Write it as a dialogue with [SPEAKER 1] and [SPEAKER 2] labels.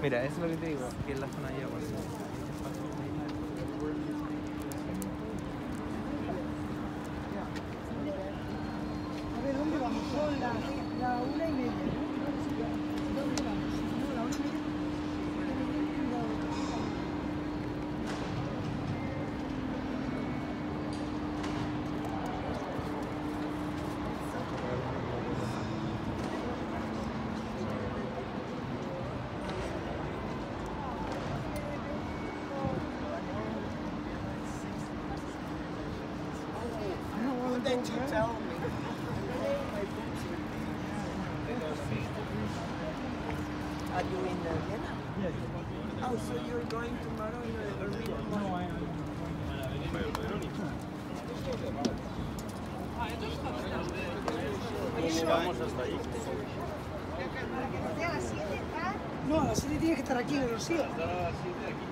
[SPEAKER 1] Mira, eso es lo que te digo, que en la zona de agua.
[SPEAKER 2] A ver, ¿dónde vamos? Son la 1:30, ¿no? ¿Dónde vamos? No, la 1:30.
[SPEAKER 3] What did you tell me? Are you in Vienna?
[SPEAKER 2] Yes.
[SPEAKER 3] Oh, so you're going tomorrow in Berlin?
[SPEAKER 2] No, I am.
[SPEAKER 4] Vamos hasta ahí.
[SPEAKER 2] No, a las 7 tienes que estar aquí en el Rocío.
[SPEAKER 4] Hasta las 7 aquí.